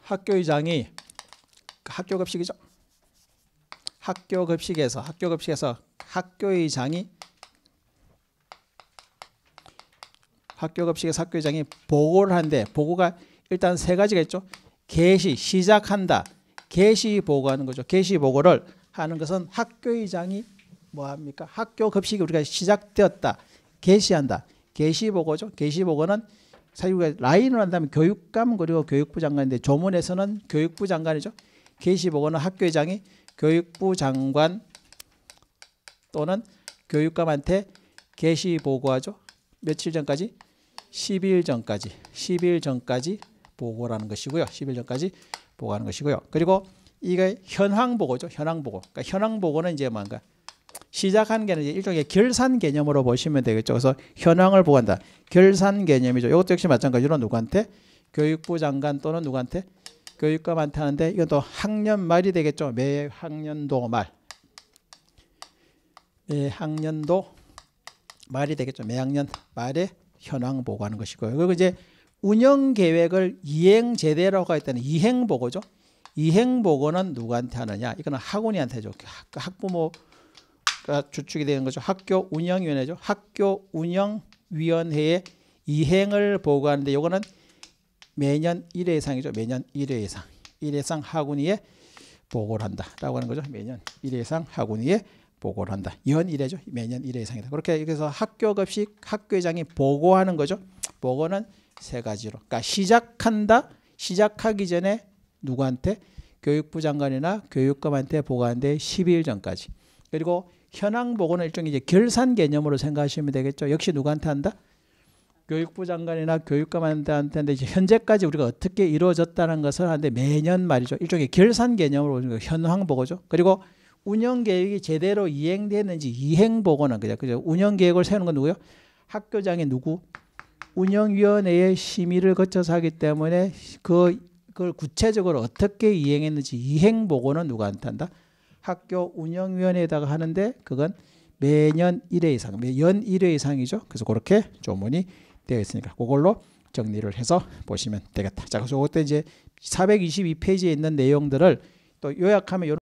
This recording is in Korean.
학교의장이 학교급식이죠. 학교급식에서 학교의장이 보고를 하는데 보고가 일단 세 가지가 있죠. 개시, 시작한다. 개시 보고하는 거죠. 개시 보고를 하는 것은 학교의장이 뭐합니까? 학교급식이 우리가 시작되었다. 개시한다. 개시 보고죠. 개시 보고는 사실 우리가 라인으로 한다면 교육감 그리고 교육부 장관인데 조문에서는 교육부 장관이죠. 개시 보고는 학교의장이 교육부 장관 또는 교육감한테 개시 보고하죠. 며칠 전까지? 10일 전까지 보고라는 것이고요. 10일 전까지 보고하는 것이고요. 그리고 이게 현황 보고죠. 현황 보고. 그러니까 현황 보고는 이제 뭔가 시작하는 게 일종의 결산 개념으로 보시면 되겠죠. 그래서 현황을 보고한다. 결산 개념이죠. 이것도 역시 마찬가지로 누구한테? 교육부 장관 또는 누구한테? 교육감한테 하는데 이건 또 학년 말이 되겠죠. 매 학년도 말. 매 학년도 말이 되겠죠. 매 학년 말에 현황 보고하는 것이고요. 그리고 이제 운영 계획을 이행 제대로 하고 있다는 이행 보고죠. 이행 보고는 누구한테 하느냐? 이거는 학원이한테 하죠. 학부모가 주축이 되는 거죠. 학교 운영위원회죠. 학교 운영위원회에 이행을 보고하는데 이거는 매년 1회 이상이죠. 매년 1회 이상. 1회 이상 학원위에 보고를 한다라고 하는 거죠. 매년 1회 이상 학원위에 보고를 한다. 연 1회죠. 매년 1회 이상이다. 그렇게 해서 학교급식 학교의장이 보고하는 거죠. 보고는 세 가지로. 그러니까 시작한다. 시작하기 전에 누구한테? 교육부 장관이나 교육감한테 보고하는데 12일 전까지. 그리고 현황 보고는 일종의 이제 결산 개념으로 생각하시면 되겠죠. 역시 누구한테 한다? 교육부 장관이나 교육감한테 하는데 이제 현재까지 우리가 어떻게 이루어졌다는 것을 하는데 매년 말이죠. 일종의 결산 개념으로 현황 보고죠. 그리고 운영 계획이 제대로 이행됐는지 이행 보고는 그죠. 운영 계획을 세우는 건 누구요? 학교장이 누구? 운영위원회의 심의를 거쳐서 하기 때문에 그걸 구체적으로 어떻게 이행했는지 이행 보고는 누구한테 한다? 학교 운영위원회에다가 하는데 그건 매년 1회 이상, 연 1회 이상이죠. 그래서 그렇게 조문이 되어 있으니까 그걸로 정리를 해서 보시면 되겠다. 자, 그래서 그때 이제 422페이지에 있는 내용들을 또 요약하면